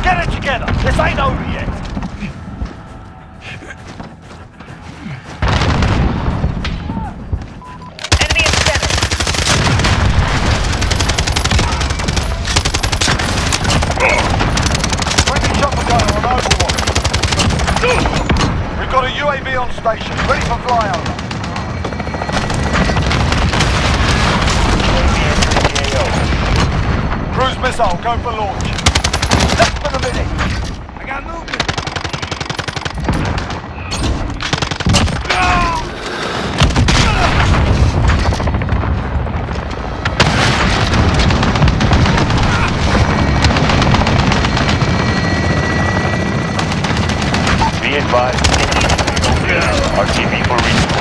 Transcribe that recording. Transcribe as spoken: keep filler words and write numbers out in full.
Get it together. This ain't over yet. Enemy in center. Friendly chopper gunner on Overwatch. We've got a U A V on station, ready for flyover. Cruise missile, go for launch. Less than a minute. I got movement. Be advised, R T B for respawn.